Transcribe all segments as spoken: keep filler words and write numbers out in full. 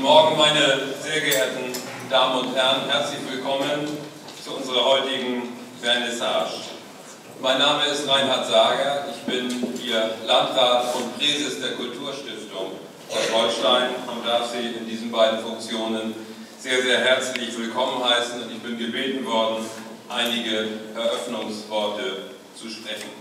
Morgen, meine sehr geehrten Damen und Herren, herzlich willkommen zu unserer heutigen Vernissage. Mein Name ist Reinhard Sager, ich bin Ihr Landrat und Präses der Kulturstiftung Holstein und darf Sie in diesen beiden Funktionen sehr, sehr herzlich willkommen heißen, und ich bin gebeten worden, einige Eröffnungsworte zu sprechen.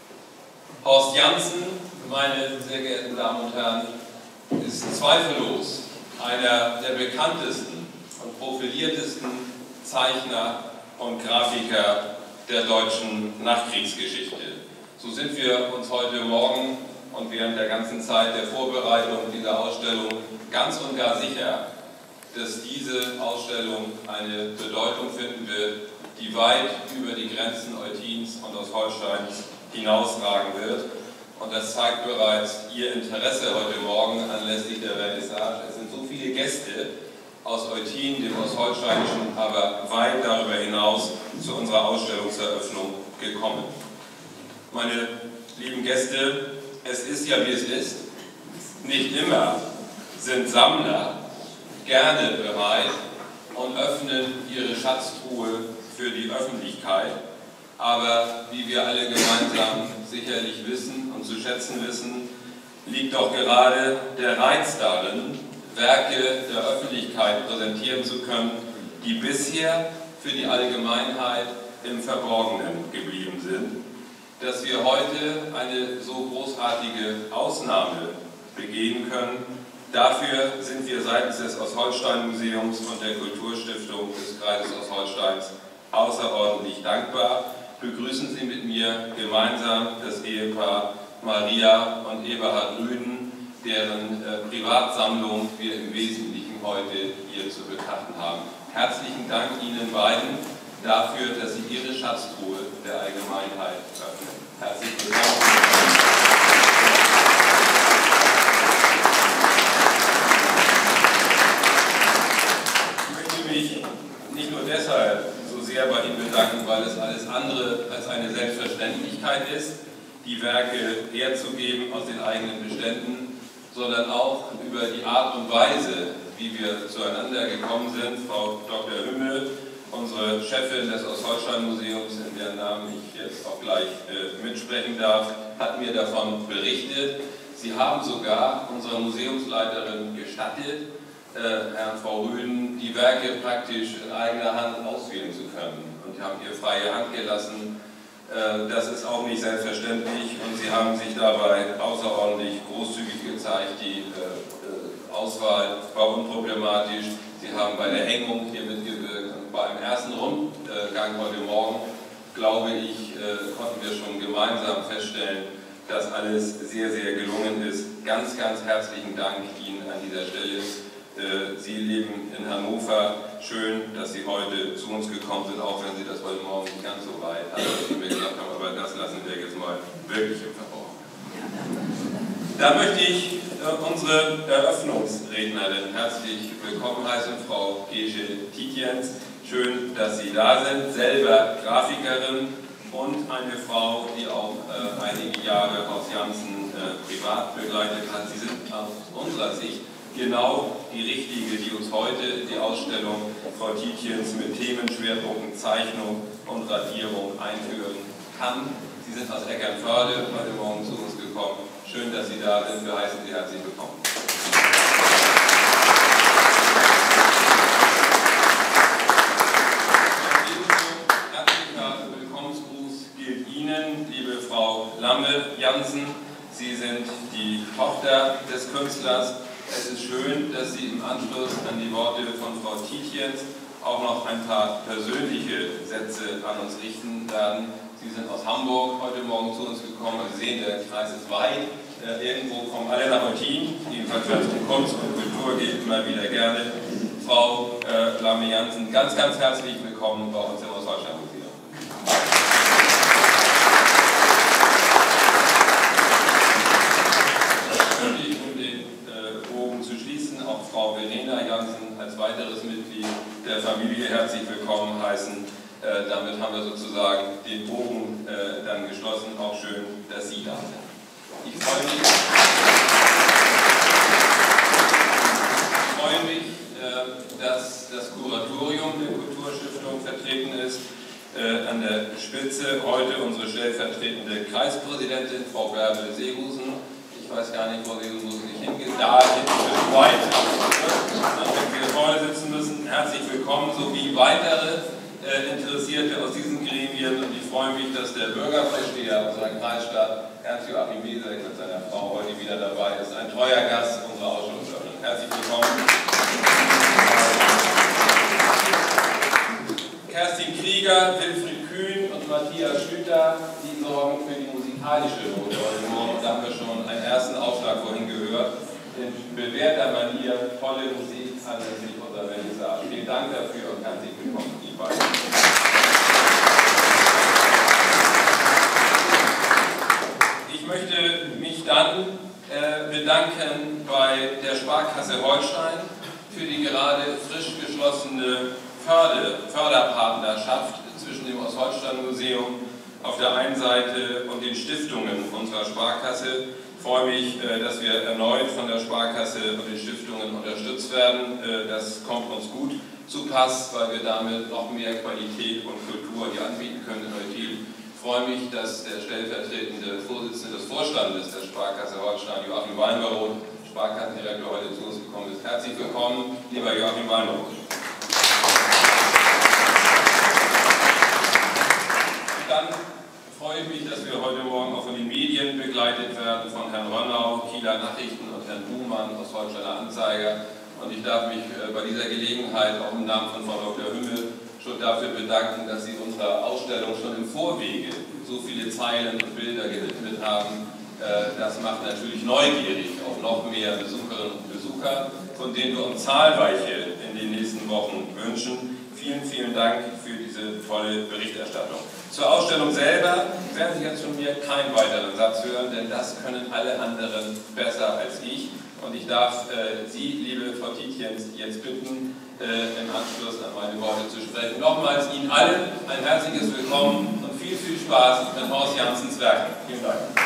Horst Janssen, meine sehr geehrten Damen und Herren, ist zweifellos einer der bekanntesten und profiliertesten Zeichner und Grafiker der deutschen Nachkriegsgeschichte. So sind wir uns heute Morgen und während der ganzen Zeit der Vorbereitung dieser Ausstellung ganz und gar sicher, dass diese Ausstellung eine Bedeutung finden wird, die weit über die Grenzen Eutin's und Ostholsteins hinausragen wird. Und das zeigt bereits Ihr Interesse heute Morgen anlässlich der Vernissage. Es sind so viele Gäste aus Eutin, dem Ostholsteinischen, aber weit darüber hinaus zu unserer Ausstellungseröffnung gekommen. Meine lieben Gäste, es ist ja wie es ist. Nicht immer sind Sammler gerne bereit und öffnen ihre Schatztruhe für die Öffentlichkeit. Aber wie wir alle gemeinsam sicherlich wissen und zu schätzen wissen, liegt auch gerade der Reiz darin, Werke der Öffentlichkeit präsentieren zu können, die bisher für die Allgemeinheit im Verborgenen geblieben sind. Dass wir heute eine so großartige Ausnahme begehen können, dafür sind wir seitens des Ostholstein-Museums und der Kulturstiftung des Kreises Ostholsteins außerordentlich dankbar. Begrüßen Sie mit mir gemeinsam das Ehepaar Maria und Eberhard Rüden, deren äh, Privatsammlung wir im Wesentlichen heute hier zu betrachten haben. Herzlichen Dank Ihnen beiden dafür, dass Sie Ihre Schatztruhe der Allgemeinheit öffnen. Herzlich willkommen. Ich möchte mich nicht nur deshalb so sehr bei Ihnen bedanken, weil es alles andere als eine Selbstverständlichkeit ist, die Werke herzugeben aus den eigenen Beständen, sondern auch über die Art und Weise, wie wir zueinander gekommen sind. Frau Doktor Hümmel, unsere Chefin des Ostholstein-Museums, in deren Namen ich jetzt auch gleich äh, mitsprechen darf, hat mir davon berichtet. Sie haben sogar unserer Museumsleiterin gestattet, äh, Herrn Frau Rüden, die Werke praktisch in eigener Hand auswählen zu können. Und Sie haben ihr freie Hand gelassen. Äh, das ist auch nicht selbstverständlich, und Sie haben sich dabei außerordentlich großzügig gezeigt. Die äh, Auswahl war unproblematisch. Sie haben bei der Hängung hier mitgewirkt, und beim ersten Rundgang heute Morgen, glaube ich, äh, konnten wir schon gemeinsam feststellen, dass alles sehr, sehr gelungen ist. Ganz, ganz herzlichen Dank Ihnen an dieser Stelle. Sie leben in Hannover. Schön, dass Sie heute zu uns gekommen sind, auch wenn Sie das heute Morgen nicht ganz so weit hatten, wie wir gesagt haben, aber das lassen wir jetzt mal wirklich im Verborgenen. Dann möchte ich unsere Eröffnungsrednerin herzlich willkommen heißen, Frau Gesche Tietjens. Schön, dass Sie da sind, selber Grafikerin und eine Frau, die auch äh, einige Jahre Horst Janssen äh, privat begleitet hat. Sie sind aus unserer Sicht genau die richtige, die uns heute die Ausstellung Frau Tietjens mit Themenschwerpunkten Zeichnung und Radierung einführen kann. Sie sind aus Eckernförde heute Morgen zu uns gekommen. Schön, dass Sie da sind. Wir heißen Sie herzlich willkommen. Herzlicher Willkommensgruß gilt Ihnen, liebe Frau Lamme Janssen. Sie sind die Tochter des Künstlers. Es ist schön, dass Sie im Anschluss an die Worte von Frau Tietjens auch noch ein paar persönliche Sätze an uns richten werden. Sie sind aus Hamburg heute Morgen zu uns gekommen. Sie sehen, der Kreis ist weit. Äh, irgendwo kommen alle nach Eutin. Jedenfalls, wenn es um Kunst und Kultur geht, immer wieder gerne. Frau äh, Lamme Janssen, ganz, ganz herzlich willkommen bei uns im Ostholstein-Museum. Frau Verena Janssen als weiteres Mitglied der Familie herzlich willkommen heißen. Äh, damit haben wir sozusagen den Bogen äh, dann geschlossen. Auch schön, dass Sie da sind. Ich freue mich, ich freue mich dass das Kuratorium der Kulturstiftung vertreten ist. Äh, an der Spitze heute unsere stellvertretende Kreispräsidentin, Frau Bärbel Seehusen. Ich weiß gar nicht, wo Seehusen sich hingeht. Da hinten weit, wenn wir vorne sitzen müssen. Herzlich willkommen, sowie weitere äh, Interessierte aus diesen Gremien. Und ich freue mich, dass der Bürgervorsteher unserer Kreisstadt, Ernst-Joachim Wiesek, mit seiner Frau heute wieder dabei ist. Ein treuer Gast unserer Ausstellung. Herzlich willkommen. Kerstin Krieger, Wilfried Kühn und Matthias Schlüter, die sorgen für die musikalische Note heute Morgen. Da haben wir schon einen ersten Aufschlag vorhin gehört. In bewährter Manier, tolle Musik anlässlich unserer Vernissage. Vielen Dank dafür und herzlich willkommen, die beiden. Ich möchte mich dann äh, bedanken bei der Sparkasse Holstein für die gerade frisch geschlossene Förder, Förderpartnerschaft zwischen dem Ostholstein-Museum auf der einen Seite und den Stiftungen unserer Sparkasse. Ich freue mich, dass wir erneut von der Sparkasse und den Stiftungen unterstützt werden. Das kommt uns gut zu Pass, weil wir damit noch mehr Qualität und Kultur hier anbieten können in Neutil. Ich freue mich, dass der stellvertretende Vorsitzende des Vorstandes der Sparkasse Holstein, Joachim Weinbaroth, Sparkassendirektor, heute zu uns gekommen ist. Herzlich willkommen, lieber Joachim Weinbaroth. Dann freue ich mich, dass wir heute Morgen auch von den Medien begleitet werden, von Herrn Rönnau, Kieler Nachrichten und Herrn Buhmann aus Holsteiner Anzeiger. Und ich darf mich bei dieser Gelegenheit auch im Namen von Frau Doktor Hümmel schon dafür bedanken, dass Sie unserer Ausstellung schon im Vorwege so viele Zeilen und Bilder gewidmet haben. Das macht natürlich neugierig auf noch mehr Besucherinnen und Besucher, von denen wir uns zahlreiche in den nächsten Wochen wünschen. Vielen, vielen Dank für diese tolle Berichterstattung. Zur Ausstellung selber werden Sie jetzt von mir keinen weiteren Satz hören, denn das können alle anderen besser als ich. Und ich darf äh, Sie, liebe Frau Tietjens, jetzt bitten, äh, im Anschluss an meine Worte zu sprechen. Nochmals Ihnen allen ein herzliches Willkommen und viel, viel Spaß mit Horst Janssens Werken. Vielen Dank.